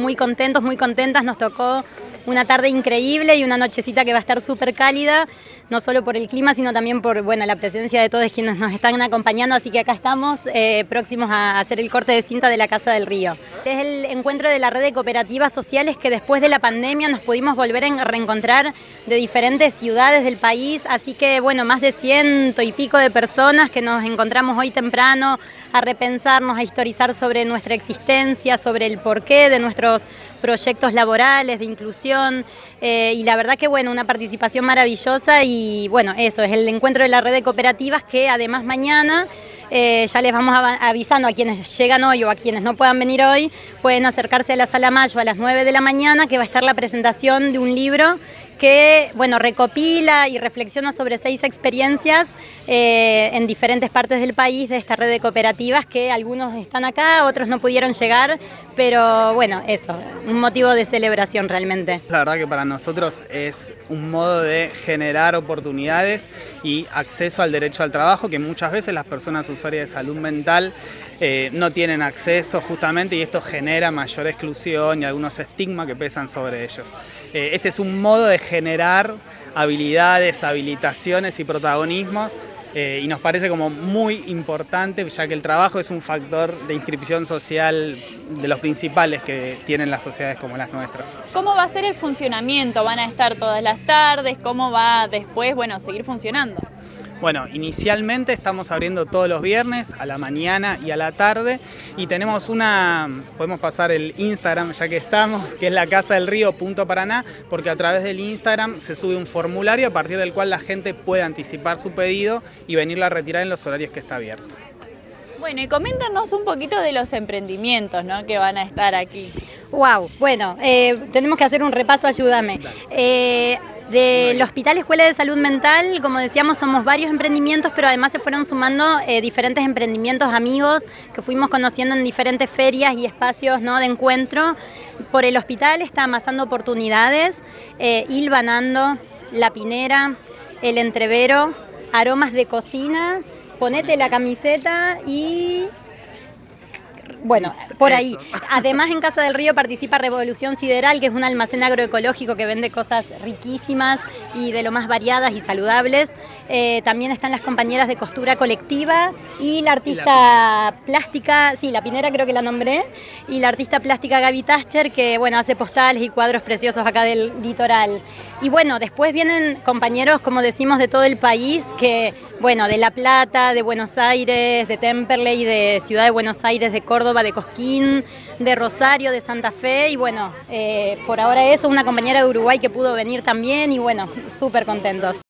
muy contentos, muy contentas. Nos tocó una tarde increíble y una nochecita que va a estar súper cálida, no solo por el clima, sino también por la presencia de todos quienes nos están acompañando, así que acá estamos próximos a hacer el corte de cinta de la Casa del Río. Es el encuentro de la red de cooperativas sociales que después de la pandemia nos pudimos volver a reencontrar de diferentes ciudades del país, así que más de 100 y pico de personas que nos encontramos hoy temprano a repensarnos, a historizar sobre nuestra existencia, sobre el porqué de nuestros proyectos laborales, de inclusión, y la verdad que una participación maravillosa y eso, es el encuentro de la red de cooperativas que además mañana ya les vamos avisando a quienes llegan hoy o a quienes no puedan venir hoy, pueden acercarse a la Sala Mayo a las 9 de la mañana que va a estar la presentación de un libro que recopila y reflexiona sobre 6 experiencias en diferentes partes del país de esta red de cooperativas que algunos están acá, otros no pudieron llegar, pero eso, un motivo de celebración realmente. La verdad que para nosotros es un modo de generar oportunidades y acceso al derecho al trabajo que muchas veces las personas usuarias de salud mental no tienen acceso justamente y esto genera mayor exclusión y algunos estigmas que pesan sobre ellos. Este es un modo de generar habilidades, habilitaciones y protagonismos y nos parece como muy importante ya que el trabajo es un factor de inscripción social de los principales que tienen las sociedades como las nuestras. ¿Cómo va a ser el funcionamiento? ¿Van a estar todas las tardes? ¿Cómo va después seguir funcionando? Bueno, inicialmente estamos abriendo todos los viernes a la mañana y a la tarde y tenemos podemos pasar el Instagram ya que estamos, que es la Casa del Río.Paraná, porque a través del Instagram se sube un formulario a partir del cual la gente puede anticipar su pedido y venirlo a retirar en los horarios que está abierto. Bueno, y coméntanos un poquito de los emprendimientos, ¿no?, que van a estar aquí. Wow, tenemos que hacer un repaso, ayúdame. Del Hospital Escuela de Salud Mental, como decíamos, somos varios emprendimientos, pero además se fueron sumando diferentes emprendimientos amigos que fuimos conociendo en diferentes ferias y espacios, ¿no?, de encuentro. Por el hospital está Amasando Oportunidades, Hilvanando, La Pinera, El Entrevero, Aromas de Cocina, Ponete la Camiseta y... por ahí. Además, en Casa del Río participa Revolución Sideral, que es un almacén agroecológico que vende cosas riquísimas y de lo más variadas y saludables. También están las compañeras de costura colectiva y la artista plástica, sí, La Pinera creo que la nombré, y la artista plástica Gaby Tascher, que hace postales y cuadros preciosos acá del litoral. Y después vienen compañeros, como decimos, de todo el país, que, de La Plata, de Buenos Aires, de Temperley, de Ciudad de Buenos Aires, de Córdoba, de Cosquín, de Rosario, de Santa Fe y por ahora eso, una compañera de Uruguay que pudo venir también y súper contentos.